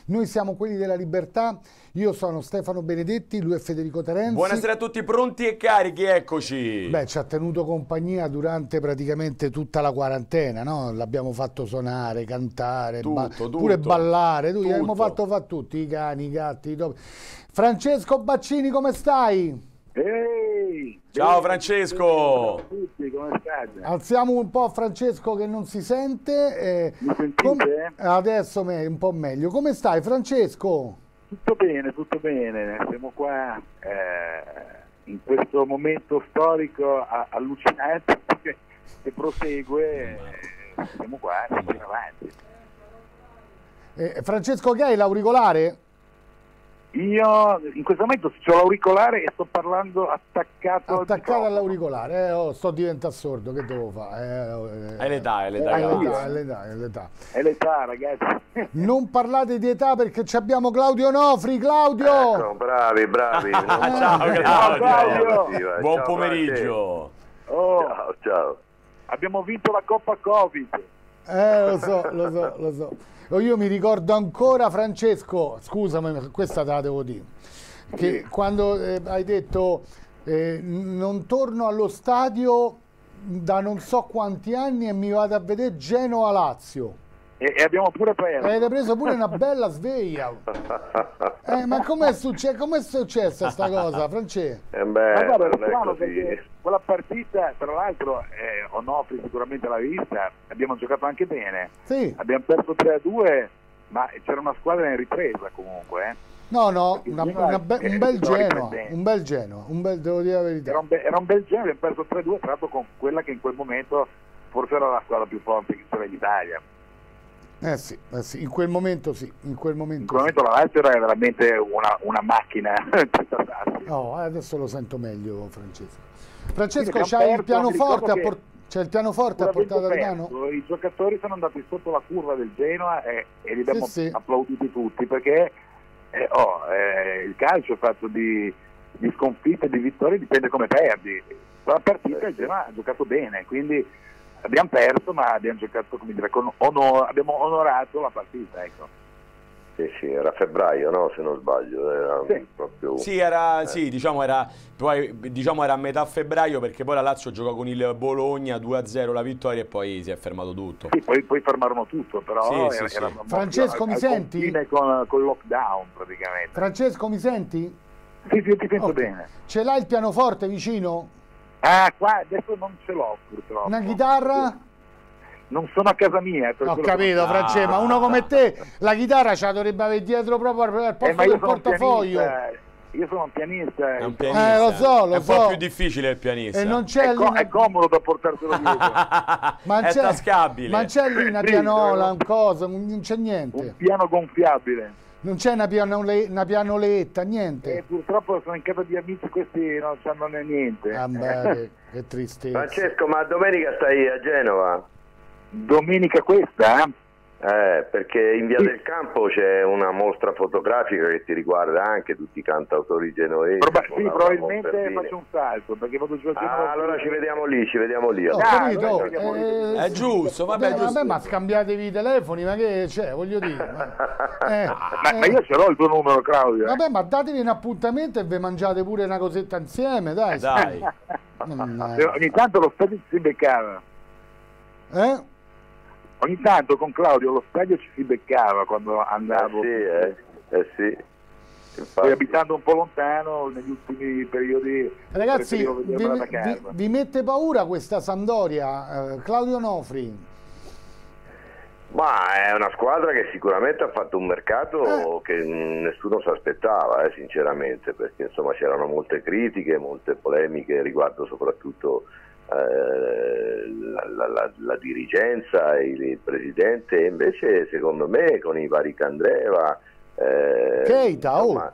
Noi siamo quelli della libertà, io sono Stefano Benedetti, lui è Federico Terenzi. Buonasera a tutti, pronti e carichi, eccoci. Beh, ci ha tenuto compagnia durante praticamente tutta la quarantena, no? L'abbiamo fatto suonare, cantare, pure ballare, abbiamo fatto tutti, i cani, i gatti, i topi. Francesco Baccini, come stai? Ehi, ciao Francesco! Ciao a tutti, come state? Alziamo un po' Francesco che non si sente. Mi sentite? Adesso un po' meglio. Come stai Francesco? Tutto bene, siamo qua in questo momento storico allucinante che prosegue, siamo qua, siamo avanti. Francesco, che hai l'auricolare? Io in questo momento ho l'auricolare e sto parlando attaccato all'auricolare. Sto diventando sordo, che devo fare? È l'età. È l'età. È l'età, ragazzi. Non parlate di età perché abbiamo Claudio Nofri. Claudio! Ecco, bravi. Ciao Claudio. Buon pomeriggio. Ciao. Abbiamo vinto la Coppa Covid. Lo so. Io mi ricordo ancora, Francesco, scusami, questa te la devo dire, che quando hai detto non torno allo stadio da non so quanti anni e mi vado a vedere Genoa-Lazio. E abbiamo pure preso. Avete preso pure una bella sveglia. Ma com'è successa sta cosa, Francesco? Ma guarda, è strano perché quella partita, tra l'altro, Onofri sicuramente l'ha vista, abbiamo giocato anche bene. Sì. Abbiamo perso 3-2, ma c'era una squadra in ripresa comunque. No, un bel Genoa, devo dire la verità. Era un bel Genoa, abbiamo perso 3-2, tra l'altro con quella che in quel momento forse era la squadra più forte che c'era in Italia. Sì, in quel momento sì. In quel momento la Lazio era veramente una macchina. Adesso lo sento meglio, Francesco, c'hai il pianoforte c'è il pianoforte a portata di mano? I giocatori sono andati sotto la curva del Genoa e li abbiamo applauditi tutti perché il calcio è fatto di sconfitte e di vittorie, dipende come perdi. La partita il Genoa ha giocato bene, quindi abbiamo perso, ma abbiamo giocato, come dire, abbiamo onorato la partita, ecco. Sì, era febbraio, no? Se non sbaglio, era proprio... diciamo era a metà febbraio, perché poi la Lazio giocò con il Bologna 2-0 la vittoria e poi si è fermato tutto. Sì, poi fermarono tutto, però Francesco, mi senti? Con il lockdown praticamente. Francesco, mi senti? Sì, ti sento bene. Ce l'hai il pianoforte vicino? Qua adesso non ce l'ho purtroppo. Una chitarra? Non sono a casa mia. Ho capito, Francesco, ma uno come te la chitarra ce la dovrebbe avere dietro proprio al posto del portafoglio. Io sono un pianista. È un pianista. Lo so. È un po' più difficile il pianista. E non c'è è comodo da portarselo dietro. È tascabile. Ma c'è lì una pianola, non c'è niente. Un piano gonfiabile. Non c'è una pianoletta, niente. Purtroppo sono in casa di amici, questi non sanno niente. Che tristezza. Francesco, ma domenica stai a Genova? Domenica questa? Perché in Via del Campo c'è una mostra fotografica che ti riguarda anche tutti i cantautori genovesi. Probabilmente faccio un salto perché vado giù a Genova. Allora ci vediamo lì. Capito? È giusto, vabbè, ma scambiatevi i telefoni, ma che c'è, voglio dire. Ma io ce l'ho il tuo numero, Claudio. Vabbè, ma datevi un appuntamento e vi mangiate pure una cosetta insieme, dai. Ogni tanto lo stadio si beccava. Ogni tanto con Claudio allo stadio ci si beccava quando andavo. Sì. Poi abitando un po' lontano negli ultimi periodi. Ragazzi, vi mette paura questa Sampdoria, Claudio Nofri? Ma è una squadra che sicuramente ha fatto un mercato che nessuno si aspettava, sinceramente, perché insomma c'erano molte critiche, molte polemiche riguardo soprattutto la dirigenza e il presidente, e invece secondo me con i vari Candreva, Keita,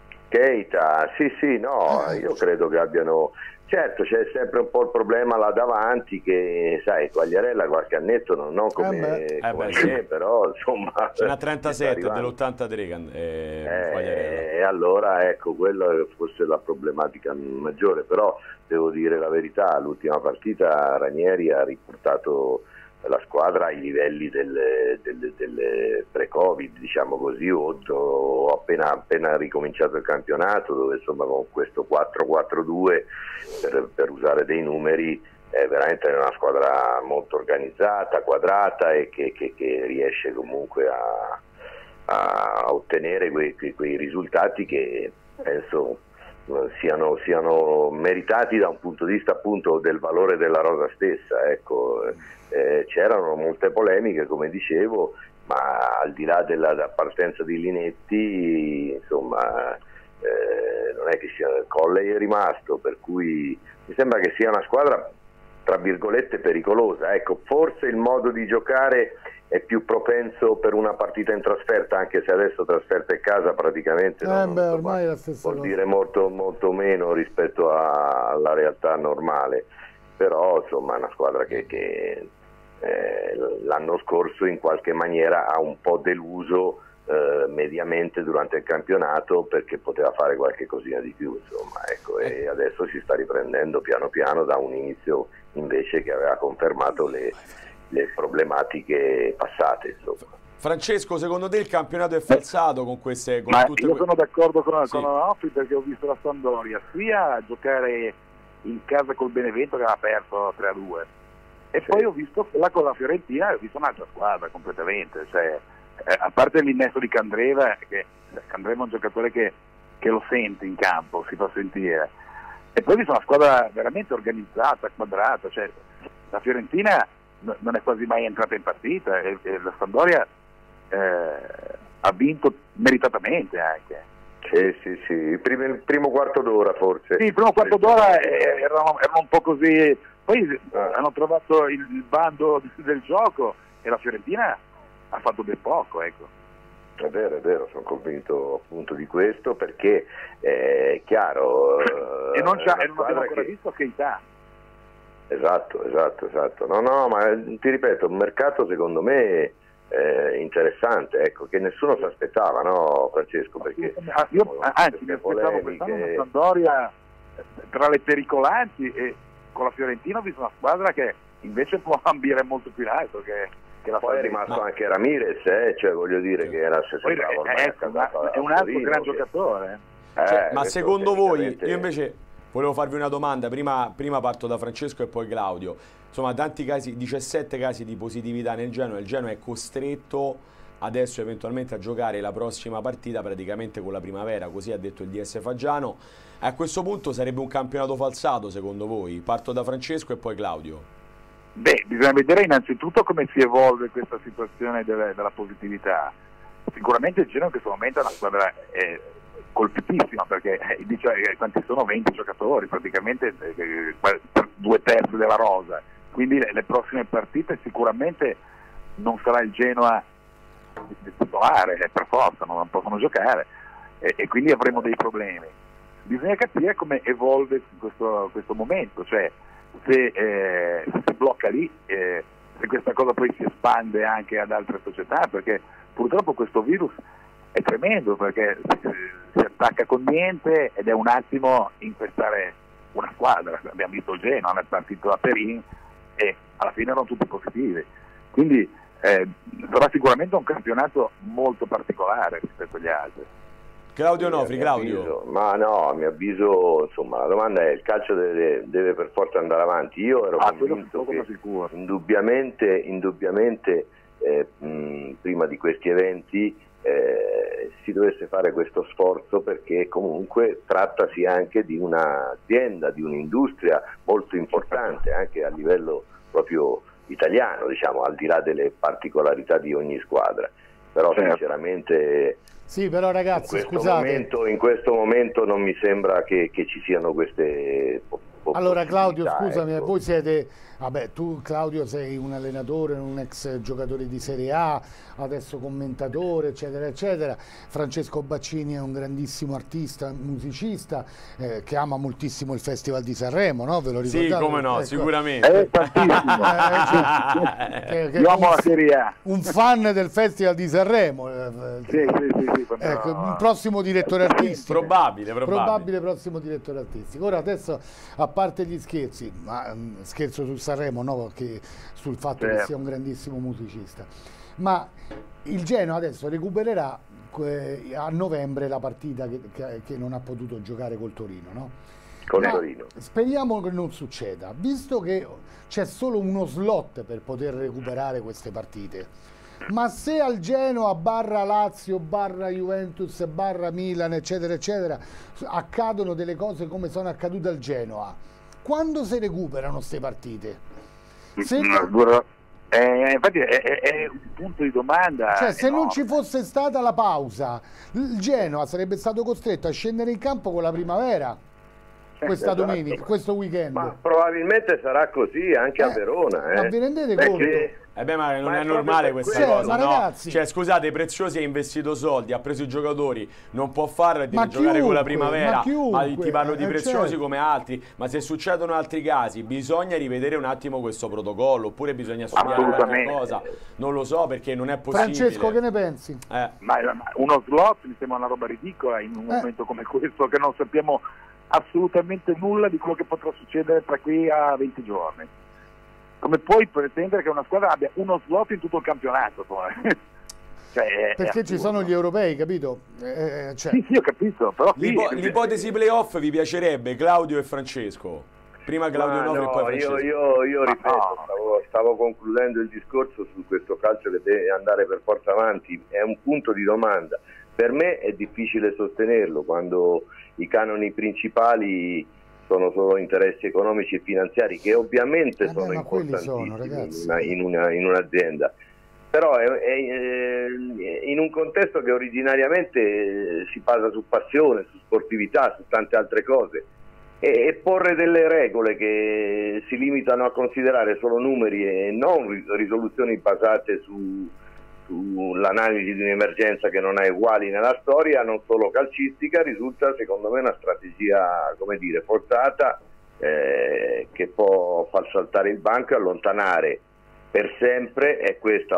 io credo che abbiano, certo c'è sempre un po' il problema là davanti che sai, Quagliarella qualche annetto non come me, però insomma ce n'ha 37 dell'83 e allora ecco, quella è forse la problematica maggiore, però devo dire la verità, l'ultima partita Ranieri ha riportato la squadra ai livelli del pre-Covid, diciamo così, o appena ricominciato il campionato, dove insomma con questo 4-4-2, per usare dei numeri, è veramente una squadra molto organizzata, quadrata, e che riesce comunque a ottenere quei risultati che penso siano meritati da un punto di vista appunto del valore della rosa stessa. Ecco, c'erano molte polemiche, come dicevo, ma al di là della partenza di Linetti, insomma, non è che Colley è rimasto, per cui mi sembra che sia una squadra tra virgolette pericolosa. Ecco, forse il modo di giocare è più propenso per una partita in trasferta, anche se adesso trasferta e casa praticamente ormai è la stessa vuol cosa. dire molto meno rispetto alla realtà normale, però insomma è una squadra che l'anno scorso in qualche maniera ha un po' deluso mediamente durante il campionato, perché poteva fare qualche cosina di più, insomma, ecco, e adesso si sta riprendendo piano piano da un inizio invece che aveva confermato le problematiche passate, insomma. Francesco, secondo te il campionato è falsato con queste... Io sono d'accordo con Onofri, perché ho visto la Sampdoria sia giocare in casa col Benevento, che aveva perso 3-2, e poi ho visto quella con la Fiorentina, e ho visto un'altra squadra completamente, cioè, a parte l'innesto di Candreva, che Candreva è un giocatore che lo sente in campo, si fa sentire, e poi ho visto una squadra veramente organizzata, quadrata, cioè la Fiorentina non è quasi mai entrata in partita, e la Sampdoria ha vinto meritatamente anche. Sì, il primo quarto d'ora forse. Sì, il primo quarto d'ora erano un po' così, poi hanno trovato il bando del gioco, e la Fiorentina ha fatto ben poco, ecco. È vero, sono convinto appunto di questo, perché è chiaro. E non abbiamo ancora visto Keita. Esatto. No, ma ti ripeto, un mercato secondo me interessante, ecco, che nessuno si aspettava, no, Francesco? Perché io anzi mi aspettavo quest'anno una Sampdoria tra le pericolanti, e con la Fiorentina ho visto una squadra che invece può ambire molto più in alto, che la poi è rimasto anche Ramirez, cioè voglio dire che era è un altro gran giocatore. Ma secondo voi, io invece volevo farvi una domanda, prima parto da Francesco e poi Claudio. Insomma, tanti casi, 17 casi di positività nel Genoa, il Genoa è costretto adesso eventualmente a giocare la prossima partita praticamente con la primavera, così ha detto il DS Faggiano. A questo punto sarebbe un campionato falsato secondo voi? Parto da Francesco e poi Claudio. Beh, bisogna vedere innanzitutto come si evolve questa situazione della positività. Sicuramente il Genoa in questo momento è una squadra colpitissima, perché quanti sono? 20 giocatori, praticamente 2/3 della rosa, quindi le prossime partite sicuramente non sarà il Genoa titolare, per forza non possono giocare, e quindi avremo dei problemi. Bisogna capire come evolve questo momento, cioè se si blocca lì, se questa cosa poi si espande anche ad altre società, perché purtroppo questo virus è tremendo, perché si attacca con niente ed è un attimo infestare una squadra. Abbiamo visto il Genoa, è partito a Perin e alla fine erano tutti positivi, quindi sarà sicuramente un campionato molto particolare rispetto agli altri. Claudio Onofri, Claudio. Ma no, a mio avviso, insomma, la domanda è: il calcio deve per forza andare avanti. Io ero convinto che indubbiamente prima di questi eventi si dovesse fare questo sforzo, perché comunque trattasi anche di un'azienda, di un'industria molto importante anche a livello proprio italiano, diciamo, al di là delle particolarità di ogni squadra. Però sinceramente sì, però ragazzi, scusate, in questo momento non mi sembra che ci siano queste allora Claudio, scusami, ecco. Voi siete, vabbè, tu Claudio sei un allenatore, un ex giocatore di Serie A, adesso commentatore, eccetera eccetera. Francesco Baccini è un grandissimo artista, musicista, che ama moltissimo il Festival di Sanremo, no? Ve lo ricordate? Sì, come no, ecco. sicuramente. Tantissimo. Io amo la Serie A. Un fan del Festival di Sanremo. Sì. Ecco, un prossimo direttore artistico. Probabile prossimo direttore artistico. Ora adesso, a parte gli scherzi, ma scherzo su Sanremo, no, perché sul fatto che sia un grandissimo musicista, ma il Genoa adesso recupererà a novembre la partita che non ha potuto giocare col Torino, no? Con il Torino. Speriamo che non succeda, visto che c'è solo uno slot per poter recuperare queste partite. Ma se al Genoa barra Lazio, barra Juventus, barra Milan, eccetera, eccetera, accadono delle cose come sono accadute al Genoa, quando si recuperano queste partite? Infatti è un punto di domanda. Cioè, se non ci fosse stata la pausa, il Genoa sarebbe stato costretto a scendere in campo con la Primavera questa domenica, questo weekend. Ma probabilmente sarà così anche a Verona. Ma vi rendete conto? Ma non è normale questa cosa, ma ragazzi, no? Cioè, scusate, Preziosi ha investito soldi, ha preso i giocatori, non può farlo e deve giocare con la Primavera. Ma ti parlo di Preziosi come altri. Ma se succedono altri casi, bisogna rivedere un attimo questo protocollo, oppure bisogna studiare qualche cosa. Non lo so, perché non è possibile. Francesco, che ne pensi? Ma uno slot mi sembra una roba ridicola in un momento come questo, che non sappiamo assolutamente nulla di quello che potrà succedere tra qui a 20 giorni. Come puoi pretendere che una squadra abbia uno slot in tutto il campionato? Cioè, perché ci sono gli europei, capito? Sì, ho capito. Però l'ipotesi playoff vi piacerebbe, Claudio e Francesco? Prima Claudio Novi e poi Francesco. Io ripeto, stavo concludendo il discorso su questo calcio che deve andare per forza avanti. È un punto di domanda. Per me è difficile sostenerlo quando i canoni principali sono solo interessi economici e finanziari, che ovviamente sono importantissimi in un'azienda, però è in un contesto che originariamente si basa su passione, su sportività, su tante altre cose, e porre delle regole che si limitano a considerare solo numeri e non risoluzioni basate sull'analisi di un'emergenza che non ha uguali nella storia, non solo calcistica, risulta secondo me una strategia, come dire, forzata, che può far saltare il banco e allontanare per sempre, è questa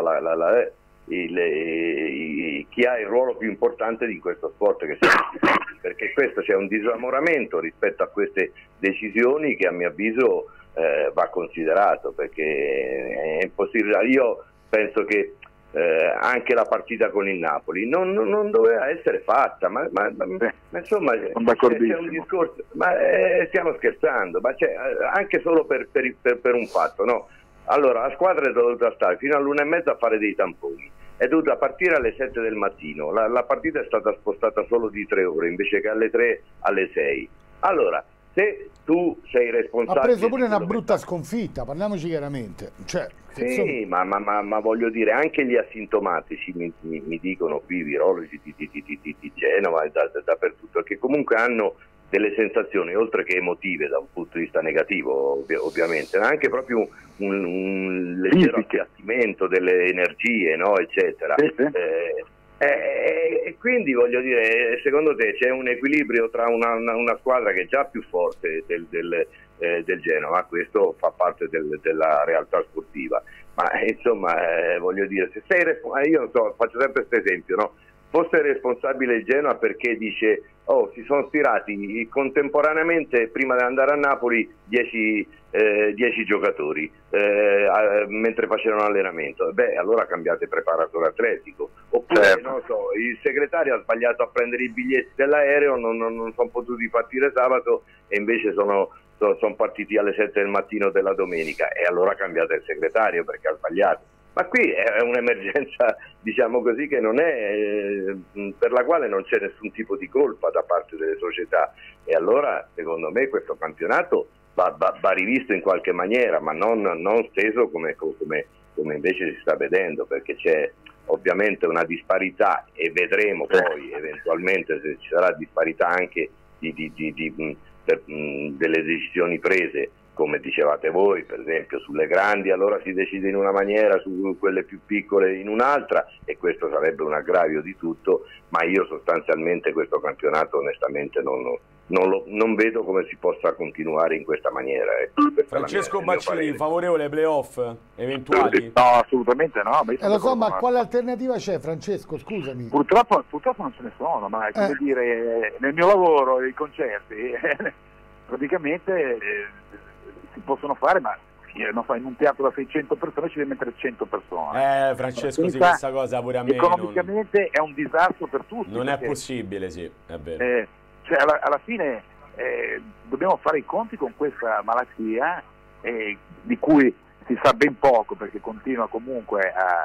chi ha il ruolo più importante di questo sport, che perché questo c'è un disamoramento rispetto a queste decisioni che a mio avviso va considerato, perché è impossibile. Io penso che anche la partita con il Napoli non doveva essere fatta, ma insomma c'è un discorso, ma stiamo scherzando, ma anche solo per un fatto, no? Allora la squadra è dovuta stare fino all'1:30 a fare dei tamponi, è dovuta partire alle 7 del mattino, la partita è stata spostata solo di 3 ore invece che alle 3 alle 6. Allora, se tu sei responsabile, ha preso pure una brutta sconfitta, parliamoci chiaramente, cioè, sì, ma voglio dire, anche gli asintomatici mi dicono qui i virologi di Genova e dappertutto, che comunque hanno delle sensazioni oltre che emotive da un punto di vista negativo, ovviamente, ma anche proprio un leggero appiattimento delle energie, no, eccetera. E quindi voglio dire, secondo te c'è un equilibrio tra una squadra che è già più forte del Genova, questo fa parte della realtà sportiva, ma insomma voglio dire, se sei io non so, faccio sempre questo esempio, no? Fosse responsabile il Genoa perché dice si sono stirati contemporaneamente prima di andare a Napoli 10 giocatori mentre facevano allenamento, allora cambiate preparatore atletico, oppure non so, il segretario ha sbagliato a prendere i biglietti dell'aereo, non sono potuti partire sabato e invece sono partiti alle 7 del mattino della domenica, e allora cambiate il segretario perché ha sbagliato. Ma qui è un'emergenza, diciamo così, che non è per la quale non c'è nessun tipo di colpa da parte delle società, e allora secondo me questo campionato va rivisto in qualche maniera, ma non steso come invece si sta vedendo, perché c'è ovviamente una disparità, e vedremo poi eventualmente se ci sarà disparità anche delle decisioni prese, come dicevate voi, per esempio sulle grandi allora si decide in una maniera, su quelle più piccole in un'altra, e questo sarebbe un aggravio di tutto, ma io sostanzialmente questo campionato onestamente non vedo come si possa continuare in questa maniera. Francesco Baccini, favorevole ai playoff eventuali? No, assolutamente no. Lo so, ma quale alternativa c'è, Francesco? Scusami. Purtroppo non ce ne sono, ma come dire, nel mio lavoro, i concerti praticamente si possono fare, ma non so, in un teatro da 600 persone ci devi mettere 100 persone. Francesco, sì, questa cosa pure a me economicamente è un disastro per tutti. Non è possibile, sì, è vero. Cioè alla fine dobbiamo fare i conti con questa malattia di cui si sa ben poco, perché continua comunque a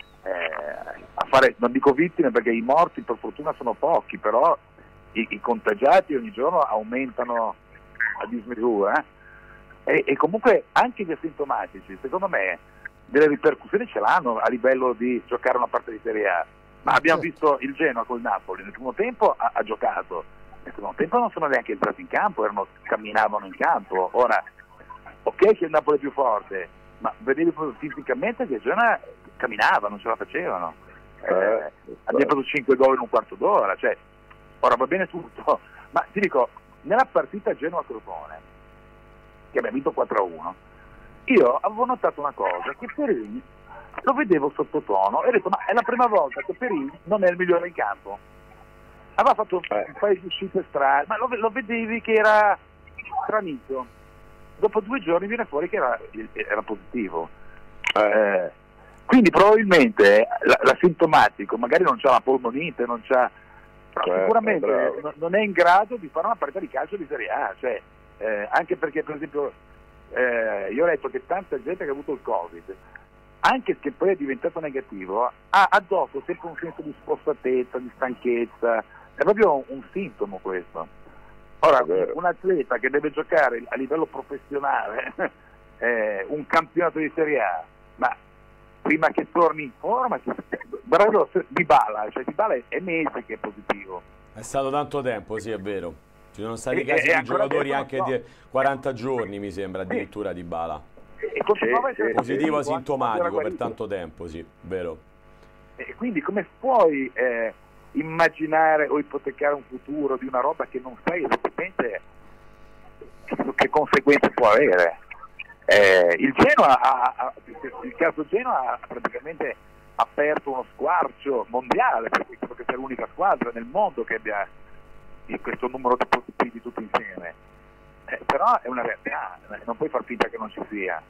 fare, non dico vittime perché i morti per fortuna sono pochi, però i contagiati ogni giorno aumentano a dismisura, e comunque anche gli asintomatici secondo me delle ripercussioni ce l'hanno a livello di giocare una parte di Serie A. Ma abbiamo visto il Genoa col Napoli, nel primo tempo ha giocato, nel secondo tempo non sono neanche entrati in campo, camminavano in campo. Ora, ok che il Napoli è più forte, ma vedevi fisicamente che il Genoa camminava, non ce la facevano. Abbiamo preso 5 gol in un quarto d'ora, cioè, ora va bene tutto, ma ti dico, nella partita Genoa-Crotone, che abbiamo vinto 4-1, io avevo notato una cosa, che Perin lo vedevo sottotono e ho detto, ma è la prima volta che Perin non è il migliore in campo. Aveva fatto un paio di uscite strane, ma lo vedevi che era stranito. Dopo 2 giorni viene fuori che era positivo. Quindi probabilmente l'asintomatico magari non c'ha la polmonite, non c'ha, sicuramente non è in grado di fare una partita di calcio di Serie A, cioè, anche perché per esempio io ho letto che tanta gente che ha avuto il Covid, anche che poi è diventato negativo, ha addosso sempre un senso di spossatezza, di stanchezza, è proprio un sintomo questo. Ora, un atleta che deve giocare a livello professionale un campionato di Serie A, ma prima che torni in forma, guarda Dybala, cioè Dybala è mesi che è positivo. È stato tanto tempo, sì, è vero. Ci sono stati casi di giocatori anche di 40 giorni, mi sembra, addirittura Dybala. Positivo asintomatico per tanto tempo, sì, vero. E quindi come puoi immaginare o ipotecare un futuro di una roba che non sai esattamente che conseguenze può avere? Il Genoa il caso Genoa ha praticamente aperto uno squarcio mondiale, perché credo che sia l'unica squadra nel mondo che abbia questo numero di positivi tutti insieme. Però è una realtà, non puoi far finta che non ci sia.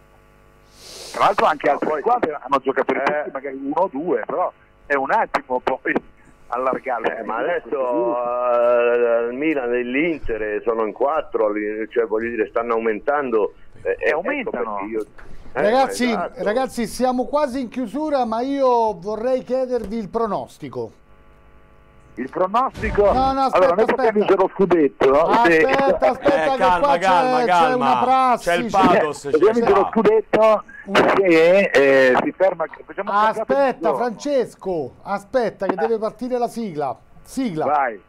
Tra l'altro anche altre squadre hanno giocatori tutti, magari 1 o 2, però è un attimo poi allargare. Ma adesso il Milan e l'Inter sono in 4, cioè voglio dire, stanno aumentando. Aumentano. Ragazzi, esatto. ragazzi, siamo quasi in chiusura, ma io vorrei chiedervi il pronostico. Il pronostico? No, aspetta, allora, noi possiamo vincere lo scudetto. Aspetta, che calma, qua c'è una prassi. C'è il pathos. Dobbiamo vincere lo scudetto e si ferma. Aspetta, Francesco, aspetta che deve partire la sigla. Sigla. Vai.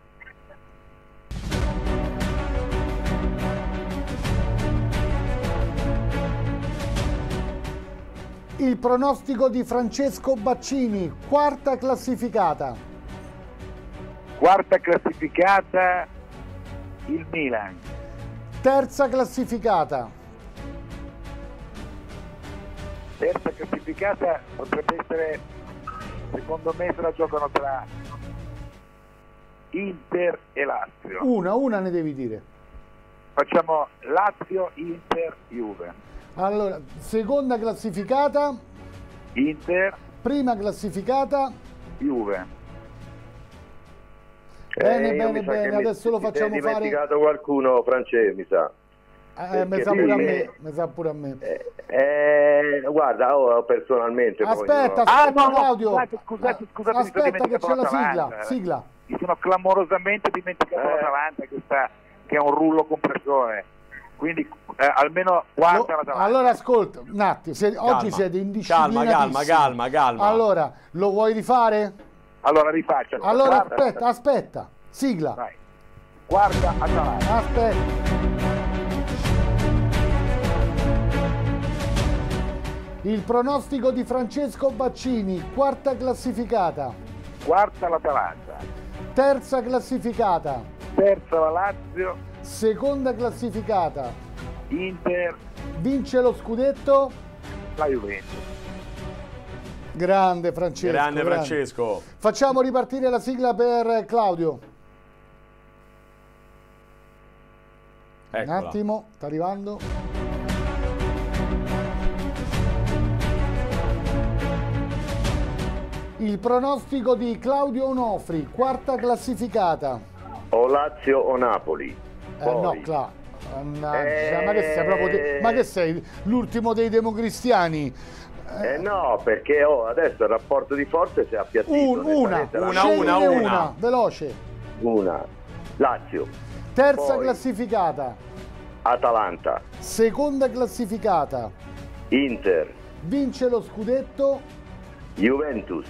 Il pronostico di Francesco Baccini, quarta classificata. Quarta classificata il Milan. Terza classificata. Terza classificata potrebbe essere, secondo me se la giocano tra Inter e Lazio. Una ne devi dire. Facciamo Lazio, Inter, Juve. Allora, seconda classificata. Inter. Prima classificata. Juve. Bene, adesso lo facciamo fare. Hai dimenticato qualcuno, Francesco, mi sa. Mi sa pure a me. Guarda, personalmente. Aspetta, Claudio. Scusate, aspetta che c'è la sigla. Mi sono clamorosamente dimenticato l'Atalanta, che è un rullo compressore. Quindi almeno guarda l'Atalanta. Allora ascolta un attimo, oggi siete indisciplinatissimi. Calma. Allora, lo vuoi rifare? Allora rifaccialo. Allora aspetta. Sigla. Vai. Guarda Atalanta. Aspetta. Il pronostico di Francesco Baccini, quarta classificata. Quarta l'Atalanta. Terza classificata. Terza la Lazio. Seconda classificata. Inter. Vince lo scudetto. La Juventus. Grande Francesco. Grande Francesco. Facciamo ripartire la sigla per Claudio. Eccola. Un attimo, sta arrivando. Il pronostico di Claudio Onofri, quarta classificata. O Lazio o Napoli. No, Cla. Mannaggia, ma che sei proprio ma che sei l'ultimo dei democristiani? No, perché adesso il rapporto di forze si è appiattito. Una. Veloce. Una. Lazio. Terza Poi classificata. Atalanta. Seconda classificata. Inter. Vince lo scudetto. Juventus.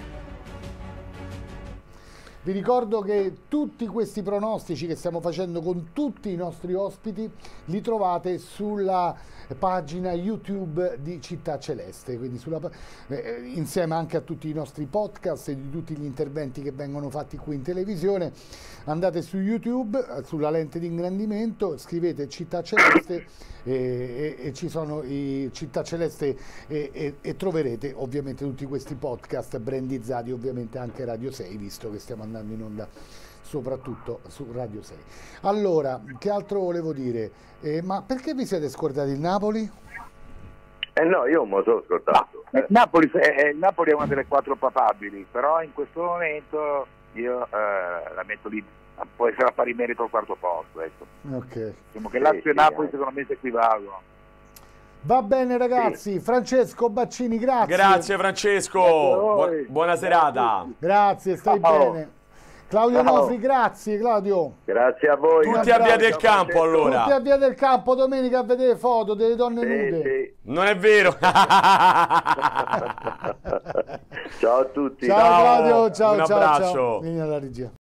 Vi ricordo che tutti questi pronostici che stiamo facendo con tutti i nostri ospiti li trovate sulla pagina YouTube di Città Celeste, quindi insieme anche a tutti i nostri podcast e di tutti gli interventi che vengono fatti qui in televisione. Andate su YouTube, sulla lente di ingrandimento, scrivete Città Celeste e ci sono i Città Celeste e troverete ovviamente tutti questi podcast brandizzati, ovviamente anche Radio 6, visto che stiamo andando in onda soprattutto su Radio 6. Allora, che altro volevo dire? Ma perché vi siete scordati il Napoli? No, io me lo sono scordato. Napoli è una delle 4 papabili, però in questo momento io la metto lì, può essere a pari merito al quarto posto, ecco. Ok. Diciamo che Lazio e Napoli secondo me si equivalgono. Va bene ragazzi, Francesco Baccini, grazie. Grazie Francesco, buona serata. Grazie, stai bene. Claudio Onofri, grazie Claudio. Grazie a voi. Tutti a Via del Campo allora. Tutti a Via del Campo domenica a vedere foto delle donne nude. Sì. Non è vero. Ciao a tutti. Ciao Claudio, ciao. Un abbraccio. Vieni alla regia.